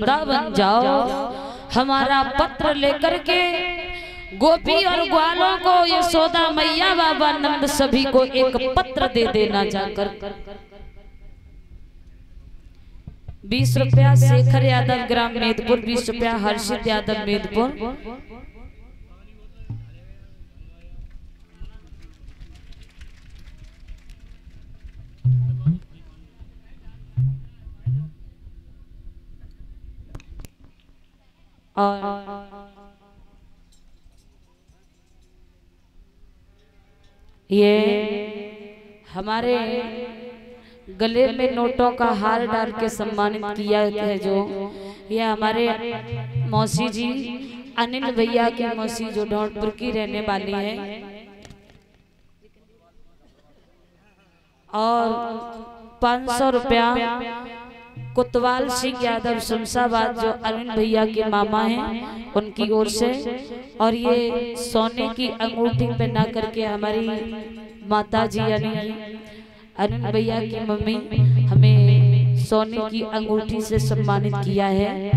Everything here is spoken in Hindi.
वृंदावन जाओ, हमारा पत्र लेकर के गोपी और ग्वालों को यशोदा मैया बाबा नंद सभी को एक पत्र दे देना जाकर। 20 रुपया शेखर यादव ग्राम मेदपुर, 20 रुपया हर्षित यादव मेदपुर। और ये हमारे गले में नोटों का हार डाल के सम्मानित किया है, जो ये हमारे मौसी जी अनिल भैया की मौसी जो ढोंडपुर की रहने वाली है, और 500 रुपया कुतवाल सिंह यादव शमशाबाद जो अनिल भैया के मामा हैं उनकी ओर से। और ये सोने की अंगूठी पहना करके हमारी माता जी यानी अनिल भैया की मम्मी हमें सोने की अंगूठी से सम्मानित किया है।